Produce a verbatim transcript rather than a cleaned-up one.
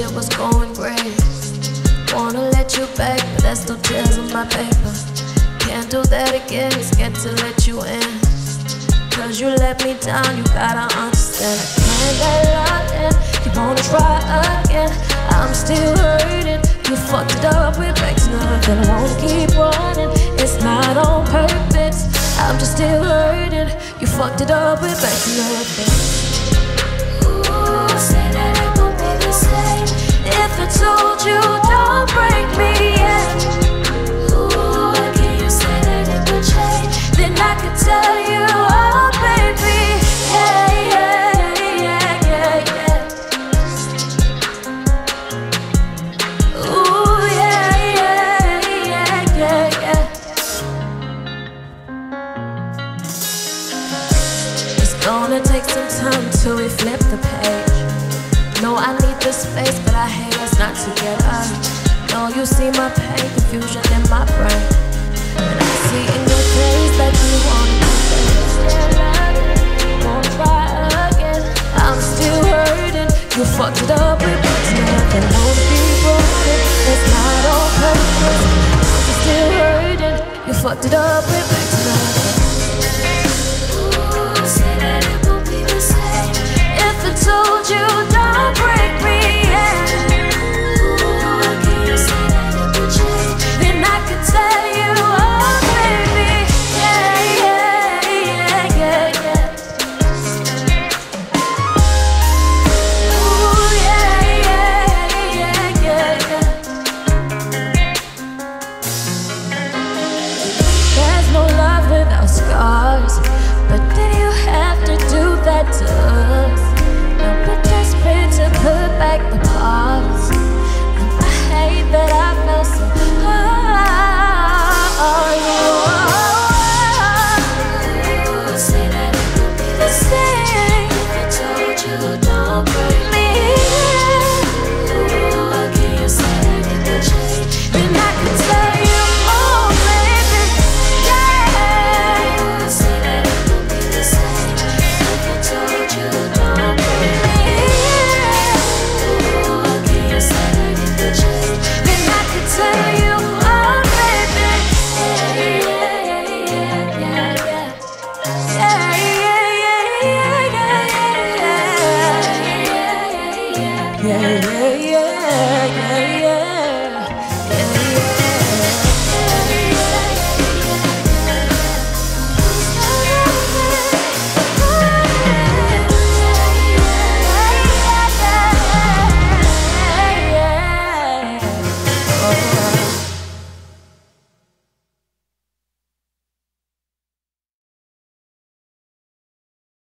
shit was going great. Wanna let you back, but there's still tears on my paper. Can't do that again, scared to let you in. Cause you let me down, you gotta understand. I can't get locked in, you wanna try again. I'm still hurting, you fucked it up with back to nothing. I wanna keep running, it's not on purpose. I'm just still hurting, you fucked it up with back to nothing. Ooh, say that it won't be the same if I told you don't break me, yeah. Ooh, can you say that it would change? Then I could tell you, oh baby, yeah, yeah, yeah, yeah, yeah. Ooh, yeah, yeah, yeah, yeah, yeah. It's gonna take some time till we flip the page. No, I need the space, but I hate us not together. No, you see my pain, confusion in my brain, and I see in your face that you want to stay. Won't try again. I'm still hurting. You fucked it up with what's nothing. Won't be running. It's not on purpose. I'm still hurting. You fucked it up with back to nothing. Ooh, say that it won't be the same if I told you don't break me, yeah. Ooh, can you say that it would change? Then I could tell you, oh baby, yeah, yeah, yeah, yeah, yeah. Ooh, yeah, yeah, yeah, yeah, yeah. There's no love without scars, but did you have to do that to us? Now we're desperate to put back the parts, and I hate that I felt so hard. Ooh, say that it would be the same if I told you don't break me. Ooh, can you say that it would change? Then I could tell you, oh baby, yeah. Ooh, say that it would be the same if I told you don't break me. Ooh, can you say that it would change? Then I could tell you, oh baby, yeah, yeah, yeah, yeah, yeah. Yeah, yeah, yeah, yeah, yeah, yeah, yeah, yeah, yeah, yeah, yeah.